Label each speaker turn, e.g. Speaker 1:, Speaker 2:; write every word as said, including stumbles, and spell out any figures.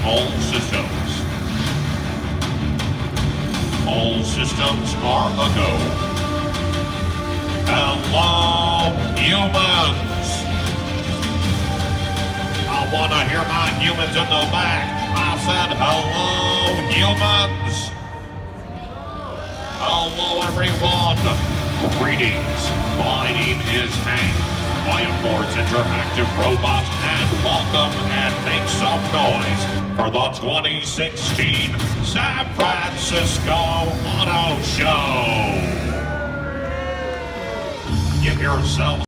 Speaker 1: All systems. All systems are a go. Hello, humans. I wanna hear my humans in the back. I said hello, humans. Hello, everyone. Greetings. My name is Hank. I am Ford's interactive robot, and welcome and make some noise for the twenty sixteen San Francisco Auto Show. Give yourself